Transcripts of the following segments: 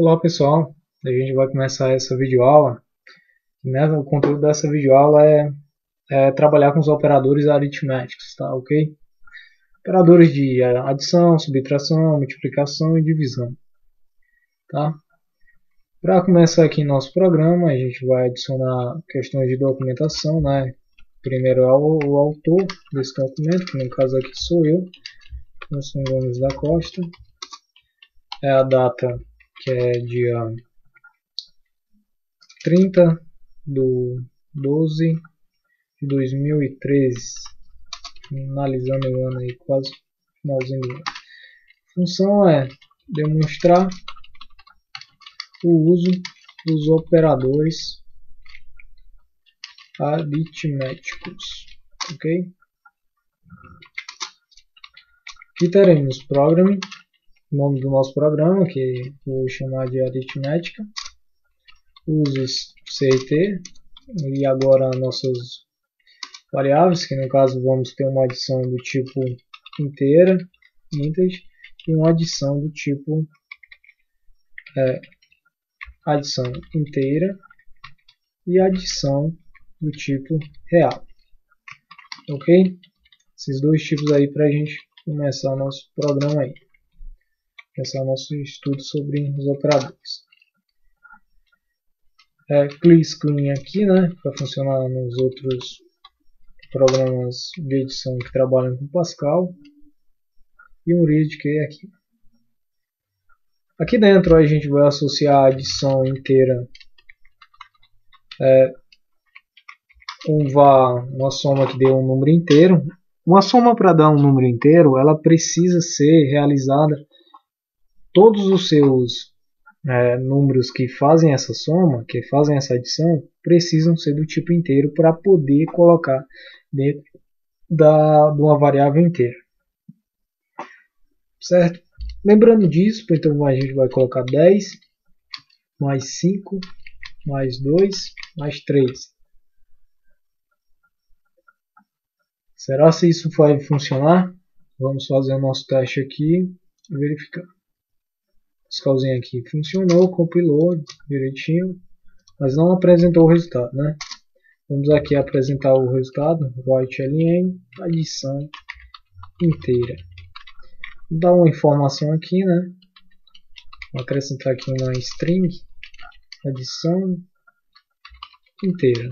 Olá pessoal, a gente vai começar essa videoaula. O conteúdo dessa videoaula é trabalhar com os operadores aritméticos, tá ok? Operadores de adição, subtração, multiplicação e divisão, tá? Para começar aqui nosso programa, a gente vai adicionar questões de documentação, né? Primeiro é o autor desse documento, que no caso aqui sou eu, Nelson Gomes da Costa. É a data, que é dia 30/12/2013, finalizando o ano aí, quase finalzinho do ano. A função é demonstrar o uso dos operadores aritméticos, ok? Aqui teremos programming, o nome do nosso programa, que vou chamar de aritmética, usos C e T, e agora nossas variáveis, que no caso vamos ter uma adição do tipo inteira, integers, e uma adição do tipo adição inteira e adição do tipo real, ok? Esses dois tipos aí para a gente começar nosso programa aí, começar nosso estudo sobre os operadores. Clear Screen aqui, né, para funcionar nos outros programas de edição que trabalham com Pascal, e um read que é aqui. Aqui dentro a gente vai associar a adição inteira uma soma que dê um número inteiro. Uma soma para dar um número inteiro, ela precisa ser realizada, todos os seus números que fazem essa soma, que fazem essa adição, precisam ser do tipo inteiro para poder colocar dentro de uma variável inteira. Certo? Lembrando disso, então a gente vai colocar 10 mais 5 mais 2 mais 3. Será se isso vai funcionar? Vamos fazer o nosso teste aqui e verificar. Esse calzinho aqui funcionou, compilou direitinho, mas não apresentou o resultado, né? Vamos aqui apresentar o resultado, void ln, adição inteira. Vou dar uma informação aqui, né? Vou acrescentar aqui uma string, adição inteira.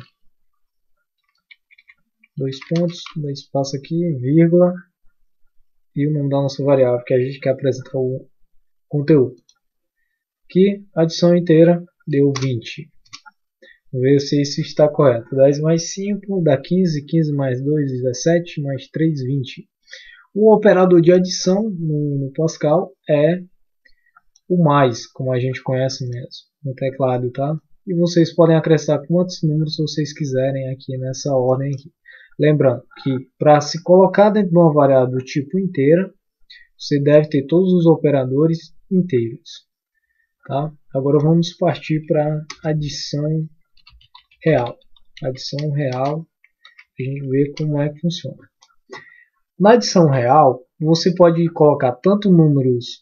Dois pontos, dois espaço aqui, vírgula, e o nome da nossa variável, que a gente quer apresentar o conteúdo. Aqui, adição inteira deu 20. Vamos ver se isso está correto. 10 mais 5 dá 15, 15 mais 2, 17, mais 3, 20. O operador de adição no Pascal é o mais, como a gente conhece mesmo, no teclado, tá? E vocês podem acrescentar quantos números vocês quiserem aqui nessa ordem aqui. Lembrando que para se colocar dentro de uma variável do tipo inteira, você deve ter todos os operadores inteiros. Tá? Agora vamos partir para adição real. Adição real, a gente vê como é que funciona. Na adição real, você pode colocar tanto números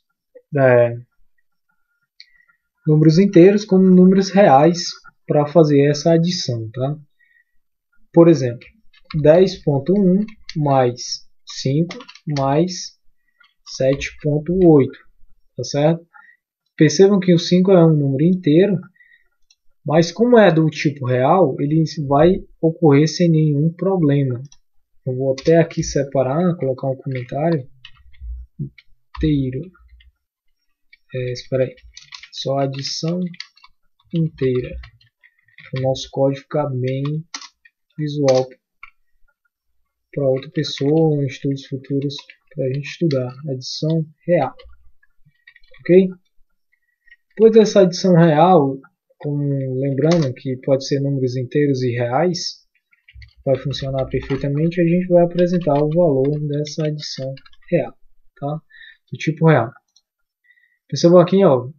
inteiros como números reais para fazer essa adição. Tá? Por exemplo, 10.1 mais 5 mais 7.8, tá certo? Percebam que o 5 é um número inteiro, mas como é do tipo real, ele vai ocorrer sem nenhum problema. Eu vou até aqui separar, colocar um comentário inteiro. Espera aí, só adição inteira, para o nosso código ficar bem visual para outra pessoa, em estudos futuros, para a gente estudar. Adição real. Ok? Depois dessa adição real, lembrando que pode ser números inteiros e reais, vai funcionar perfeitamente, a gente vai apresentar o valor dessa adição real, tá? Do tipo real. Percebam aqui, ó,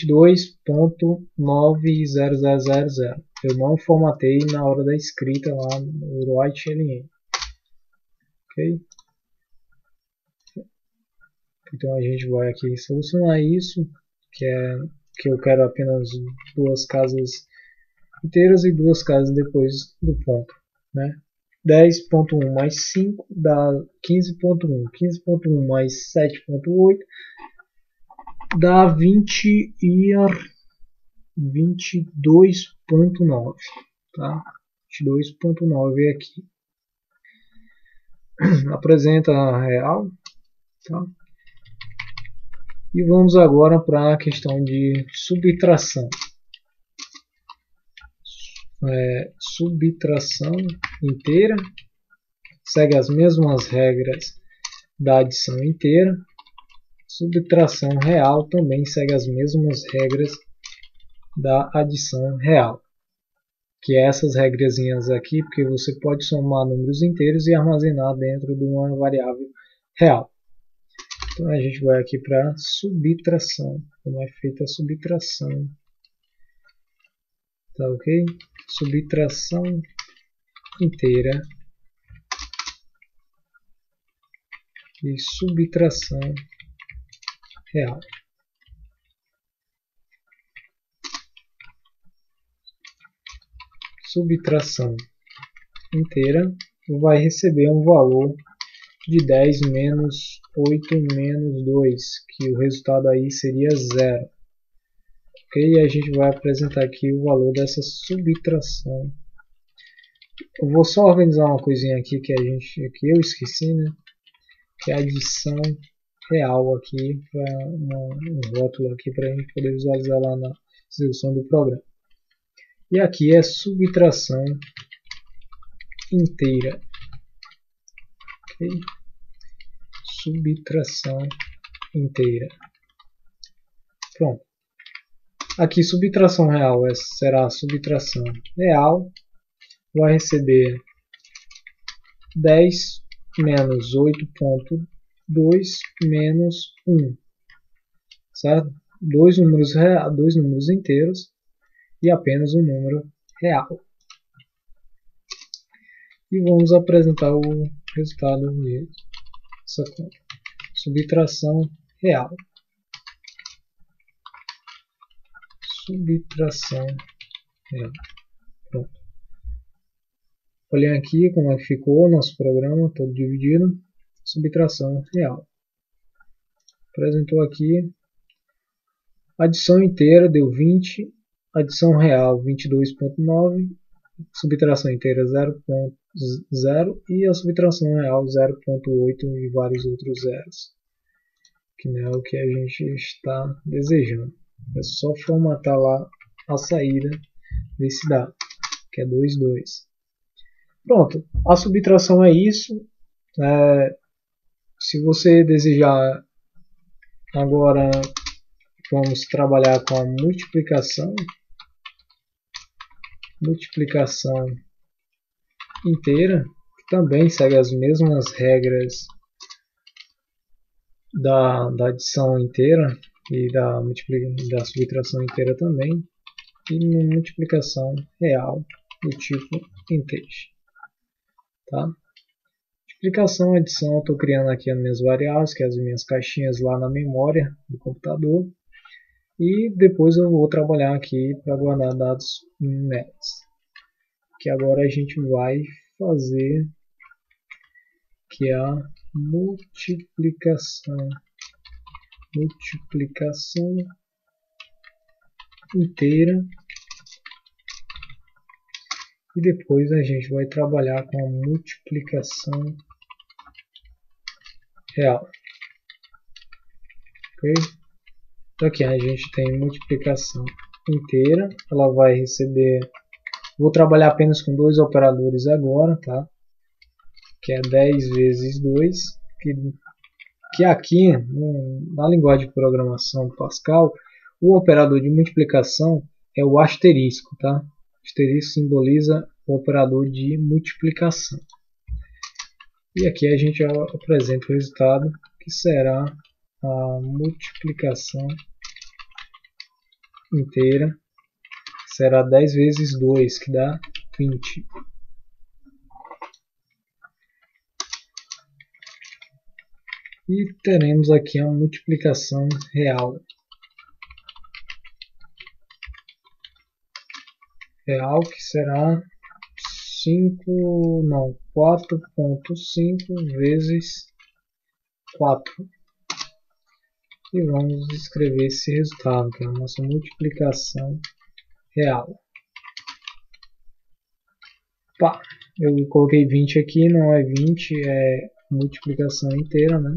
22.90000. Eu não formatei na hora da escrita lá no write ln. Ok? Então a gente vai aqui solucionar isso, que é que eu quero apenas duas casas inteiras e duas casas depois do ponto, né? 10.1 mais 5 dá 15.1. 15.1 mais 7.8 dá 22.9, tá? 22.9 aqui. Apresenta a real, tá? E vamos agora para a questão de subtração. Subtração inteira segue as mesmas regras da adição inteira. Subtração real também segue as mesmas regras da adição real, que é essas regrazinhas aqui, porque você pode somar números inteiros e armazenar dentro de uma variável real. Então a gente vai aqui para subtração, como é feita a subtração, tá ok? Subtração inteira e subtração real. Subtração inteira vai receber um valor de 10 menos 8 menos 2, que o resultado aí seria 0. Ok? E a gente vai apresentar aqui o valor dessa subtração. Eu vou só organizar uma coisinha aqui que eu esqueci, né? Que é a adição real aqui, para um rótulo aqui para a gente poder visualizar lá na execução do programa. E aqui é subtração inteira. Okay? Subtração inteira. Pronto. Aqui subtração real será subtração real. Vai receber 10 menos 8.2 menos 1. Certo? Dois números inteiros e apenas um número real. E vamos apresentar o resultado dessa conta. Subtração real. Subtração real. Pronto. Olhem aqui como é que ficou o nosso programa, todo dividido. Subtração real. Apresentou aqui. Adição inteira deu 20. Adição real 22.9. Subtração inteira 0.0 e a subtração real 0.8 e vários outros zeros, que não é o que a gente está desejando. É só formatar lá a saída desse dado, que é 2,2. Pronto, a subtração é isso. Se você desejar, agora vamos trabalhar com a multiplicação. Multiplicação inteira, que também segue as mesmas regras da adição inteira e da subtração inteira também, e multiplicação real do tipo integer. Tá? Multiplicação, adição, eu estou criando aqui as minhas variáveis, que é as minhas caixinhas lá na memória do computador, e depois eu vou trabalhar aqui para guardar dados numéricos, que agora a gente vai fazer, que é a multiplicação inteira, e depois a gente vai trabalhar com a multiplicação real. Ok? Então aqui a gente tem multiplicação inteira, ela vai receber, vou trabalhar apenas com dois operadores agora, tá? Que é 10 vezes 2, que aqui na linguagem de programação Pascal, o operador de multiplicação é o asterisco, tá? O asterisco simboliza o operador de multiplicação. E aqui a gente apresenta o resultado, que será a multiplicação inteira, será 10 vezes 2, que dá 20. E teremos aqui a multiplicação real. real, que será 5, não, 4.5 vezes 4. E vamos escrever esse resultado, que é a nossa multiplicação real. Pá, eu coloquei 20 aqui, não é 20, é multiplicação inteira, né?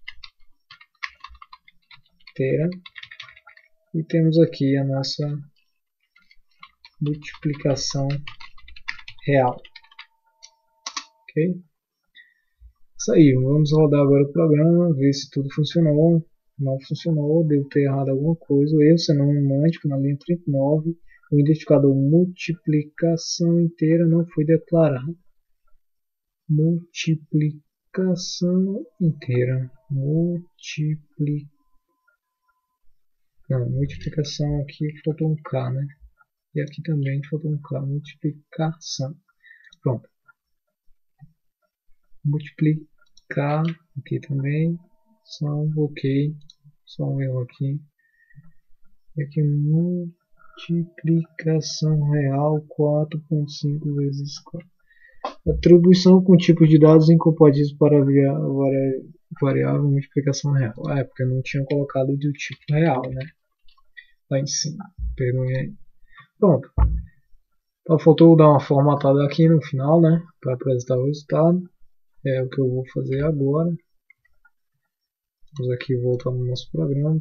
Inteira. E temos aqui a nossa multiplicação real. Ok? Isso aí, vamos rodar agora o programa, ver se tudo funcionou. Não funcionou, devo ter errado alguma coisa. O erro senão semântico na linha 39. O identificador multiplicação inteira não foi declarado. Multiplicação inteira. Não, multiplicação aqui faltou um K, né? E aqui também faltou um K. Multiplicação. Pronto. Multiplicar aqui também. Só um ok. Só um erro aqui. E aqui multiplicação real 4.5 vezes 4. Atribuição com tipos de dados incompatíveis para variável multiplicação real. É, porque eu não tinha colocado do tipo real, né? Lá em cima. Perdoe aí. Pronto. Então faltou dar uma formatada aqui no final, né? Para apresentar o resultado. É o que eu vou fazer agora. Vamos aqui voltar no nosso programa.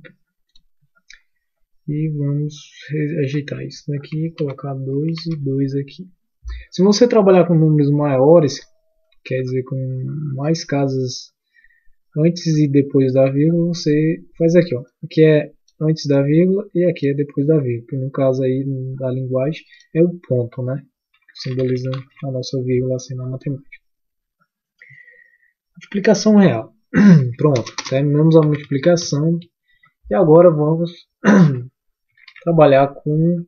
E vamos ajeitar isso daqui, colocar 2 e 2 aqui. Se você trabalhar com números maiores, quer dizer com mais casas antes e depois da vírgula, você faz aqui, ó. Aqui é antes da vírgula e aqui é depois da vírgula. Que no caso aí da linguagem é o ponto, né? Que simboliza a nossa vírgula assim na matemática. Multiplicação real. Pronto, terminamos a multiplicação e agora vamos trabalhar com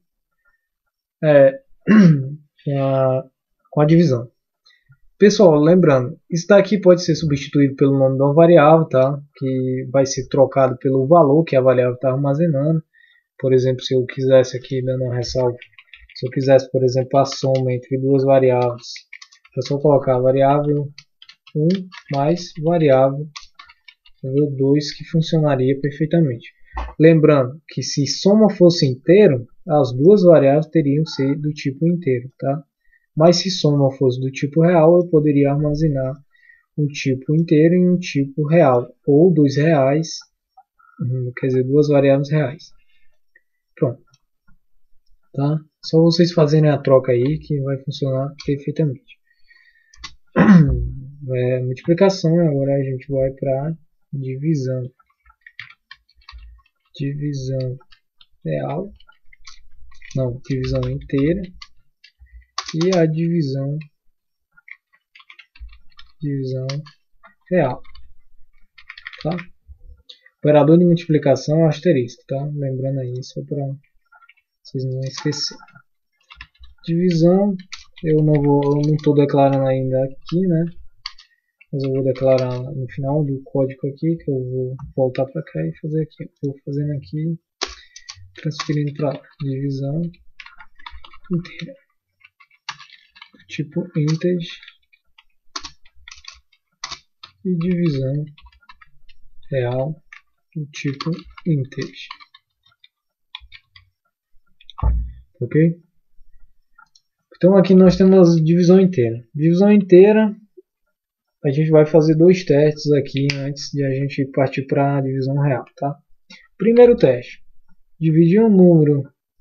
com a divisão. Pessoal, lembrando, isso daqui pode ser substituído pelo nome de uma variável, tá? Que vai ser trocado pelo valor que a variável está armazenando. Por exemplo, se eu quisesse aqui, dando uma ressalva, se eu quisesse, por exemplo, a soma entre duas variáveis, é só colocar a variável 1 mais variável 2, que funcionaria perfeitamente. Lembrando que se soma fosse inteiro, as duas variáveis teriam que ser do tipo inteiro, tá? Mas se soma fosse do tipo real, eu poderia armazenar um tipo inteiro em um tipo real, ou dois reais, quer dizer, duas variáveis reais. Pronto. Tá? Só vocês fazerem a troca aí que vai funcionar perfeitamente. Multiplicação, agora a gente vai para divisão. Divisão real, não, divisão inteira e a divisão real, tá? Operador de multiplicação é asterisco, tá? Lembrando aí, só para vocês não esquecerem. Divisão, eu não estou declarando ainda aqui, né? Mas eu vou declarar no final do código aqui, que eu vou voltar para cá e fazer aqui. Estou fazendo aqui, transferindo para divisão inteira. Tipo integer e divisão real do tipo integer. Ok? Então aqui nós temos divisão inteira. Divisão inteira, a gente vai fazer dois testes aqui antes de a gente partir para a divisão real, tá? Primeiro teste, dividir um número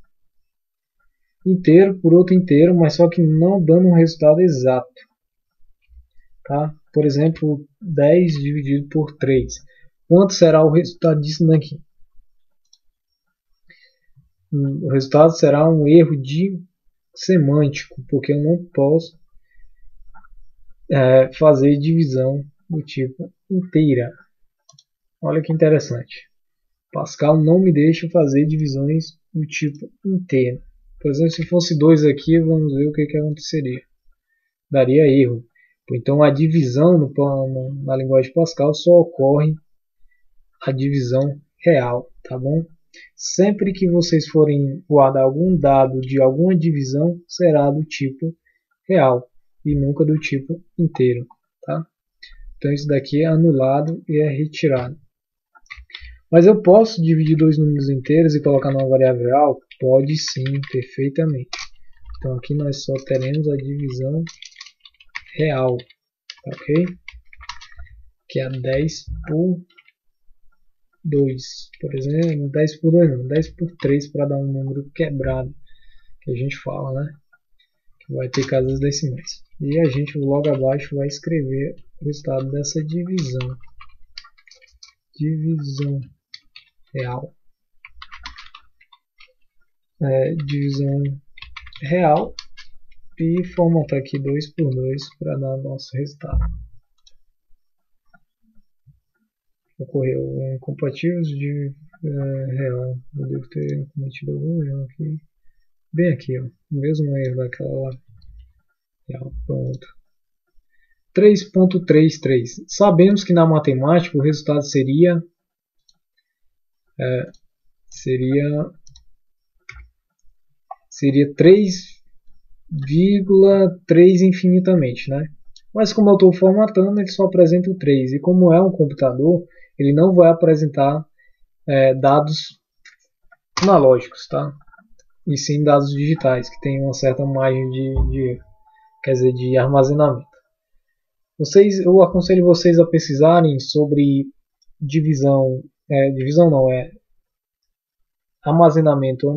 inteiro por outro inteiro, mas só que não dando um resultado exato, tá? Por exemplo, 10 dividido por 3. Quanto será o resultado disso daqui? O resultado será um erro de semântico, porque eu não posso fazer divisão do tipo inteira. Olha que interessante. Pascal não me deixa fazer divisões do tipo inteira. Por exemplo, se fosse 2 aqui, vamos ver o que aconteceria. Daria erro. Então a divisão na linguagem Pascal só ocorre a divisão real, tá bom? Sempre que vocês forem guardar algum dado de alguma divisão, será do tipo real e nunca do tipo inteiro, tá? Então isso daqui é anulado e é retirado. Mas eu posso dividir dois números inteiros e colocar numa variável real? Pode sim, perfeitamente. Então aqui nós só teremos a divisão real, ok? Que é 10 por 2, por exemplo, 10 por 2 não, 10 por 3 para dar um número quebrado, que a gente fala, né? Que vai ter casas decimais. E a gente logo abaixo vai escrever o resultado dessa divisão. Divisão real. Divisão real e formatar aqui 2 por 2 para dar nosso resultado. Ocorreu incompatíveis de real. Eu devo ter cometido algum erro aqui. Bem aqui, ó. O mesmo erro daquela lá. Real, pronto. 3.33. Sabemos que na matemática o resultado seria 3,3 infinitamente, né? Mas como eu estou formatando, ele só apresenta o 3. E como é um computador, ele não vai apresentar dados analógicos, tá? E sim dados digitais, que tem uma certa margem de armazenamento. Eu aconselho vocês a pesquisarem sobre divisão, armazenamento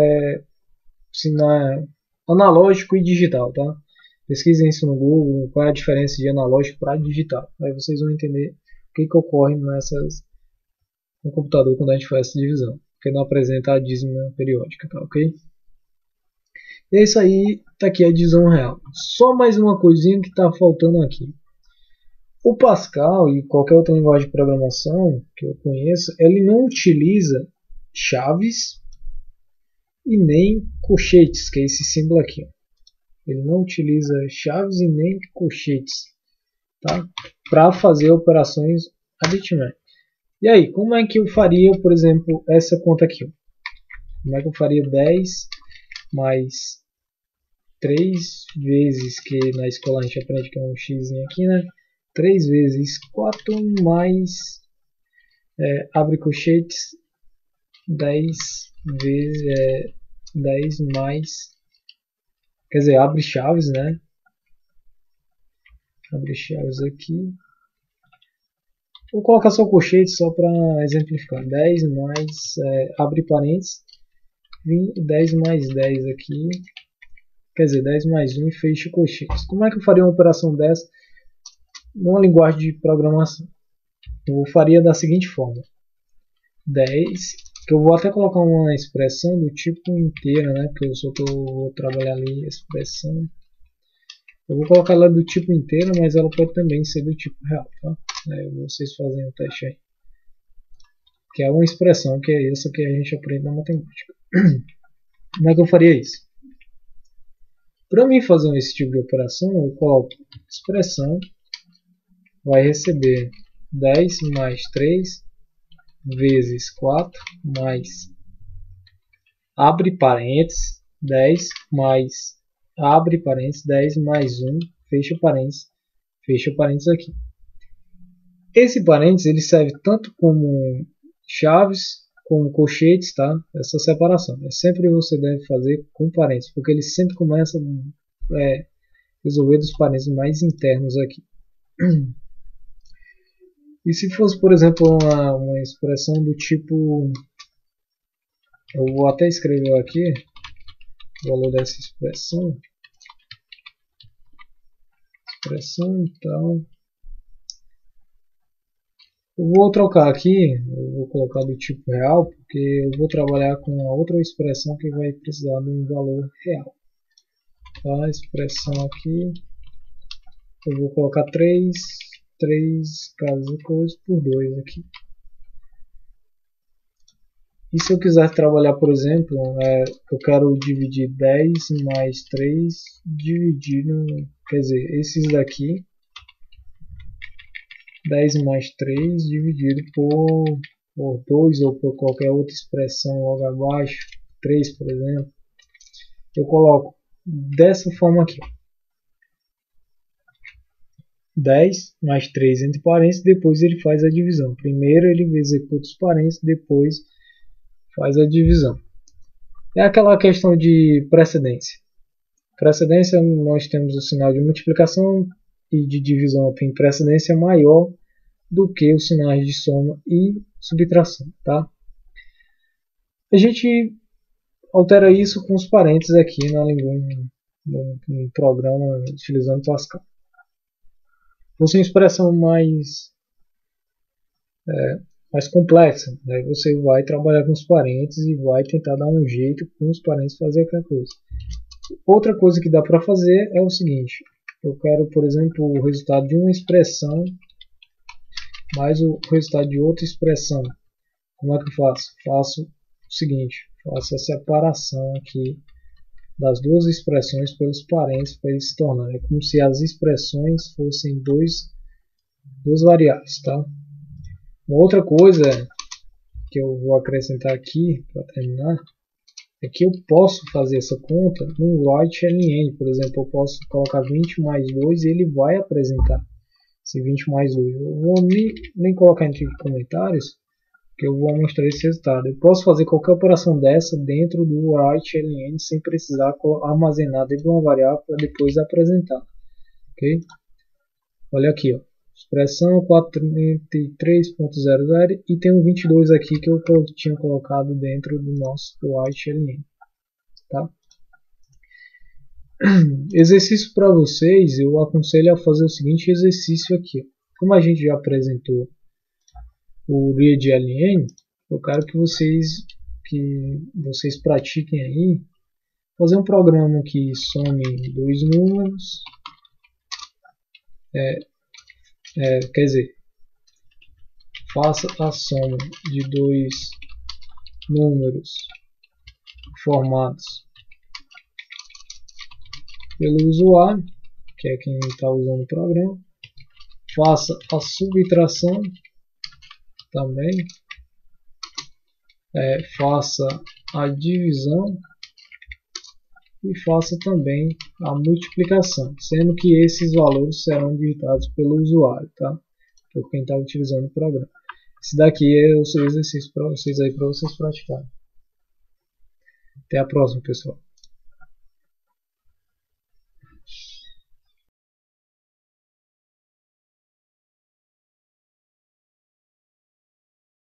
analógico e digital, tá? Pesquisem isso no Google, qual é a diferença de analógico para digital. Aí vocês vão entender o que ocorre no computador quando a gente faz essa divisão, porque não apresenta a dízima periódica, tá ok? E é isso aí, tá aqui a divisão real. Só mais uma coisinha que está faltando aqui. O Pascal e qualquer outra linguagem de programação que eu conheço, ele não utiliza chaves e nem colchetes, que é esse símbolo aqui. Ele não utiliza chaves e nem colchetes, tá? Para fazer operações aritméticas. E aí, como é que eu faria, por exemplo, essa conta aqui? Como é que eu faria 10 mais 3 vezes, que na escola a gente aprende que é um x aqui, né? 3 vezes 4 mais, abre colchetes, 10 vezes, 10 mais, quer dizer, abre chaves, né? Abre chaves aqui. Vou colocar só colchete só para exemplificar. 10 mais, abre parênteses, 10 mais 10 aqui, quer dizer, 10 mais 1 e fecha colchetes. Como é que eu faria uma operação dessa numa linguagem de programação? Eu faria da seguinte forma. 10, que eu vou até colocar uma expressão do tipo inteira, né? Porque eu só vou trabalhar ali expressão. Eu vou colocar ela do tipo inteira, mas ela pode também ser do tipo real, tá? Vocês fazem o teste aí. Que é uma expressão, que é essa que a gente aprende na matemática. Como é que eu faria isso? Para mim fazer esse tipo de operação, eu coloco expressão, vai receber 10 mais 3 vezes 4 mais, abre parênteses, 10 mais, abre parênteses, 10 mais 1, fecha parênteses aqui. Esse parênteses ele serve tanto como chaves como colchetes, tá? Essa separação. Sempre você deve fazer com parênteses, porque ele sempre começa a resolver dos parênteses mais internos aqui. E se fosse, por exemplo, uma expressão do tipo, eu vou até escrever aqui o valor dessa expressão, então, eu vou trocar aqui, eu vou colocar do tipo real, porque eu vou trabalhar com a outra expressão que vai precisar de um valor real. Tá? A expressão aqui, eu vou colocar 3 casas coisas por 2 aqui. E se eu quiser trabalhar, por exemplo, eu quero dividir 10 mais 3 dividido, quer dizer, esses daqui, 10 mais 3 dividido por por 2 ou por qualquer outra expressão logo abaixo, 3 por exemplo, eu coloco dessa forma aqui, 10 mais 3 entre parênteses, depois ele faz a divisão. Primeiro ele executa os parênteses, depois faz a divisão. É aquela questão de precedência. Precedência, nós temos o sinal de multiplicação e de divisão tem precedência maior do que os sinais de soma e subtração, tá? A gente altera isso com os parênteses aqui na linguagem, no programa utilizando Pascal. Fosse uma expressão mais complexa, né? Você vai trabalhar com os parênteses e vai tentar dar um jeito com os parênteses fazer aquela coisa. Outra coisa que dá para fazer é o seguinte: eu quero, por exemplo, o resultado de uma expressão mais o resultado de outra expressão. Como é que eu faço? Faço o seguinte: faço a separação aqui das duas expressões pelos parênteses para eles se tornarem. É como se as expressões fossem duas variáveis, tá? Uma outra coisa que eu vou acrescentar aqui para terminar é que eu posso fazer essa conta no write_ln. Por exemplo, eu posso colocar 20 mais 2 e ele vai apresentar esse 20 mais 2. Eu vou nem colocar entre comentários, que eu vou mostrar esse resultado. Eu posso fazer qualquer operação dessa dentro do write_ln sem precisar armazenar dentro de uma variável para depois apresentar. Ok? Olha aqui, ó. Expressão 433.00 e tem um 22 aqui que eu tinha colocado dentro do nosso write_ln. Tá? Exercício para vocês, eu aconselho a fazer o seguinte exercício aqui. Como a gente já apresentou o read_ln, eu quero que vocês pratiquem aí, fazer um programa que some dois números, quer dizer, faça a soma de dois números formados pelo usuário, que é quem está usando o programa, faça a subtração também, faça a divisão e faça também a multiplicação, sendo que esses valores serão digitados pelo usuário, tá? Por quem está utilizando o programa. Esse daqui é o seu exercício para vocês aí, para vocês praticarem. Até a próxima, pessoal.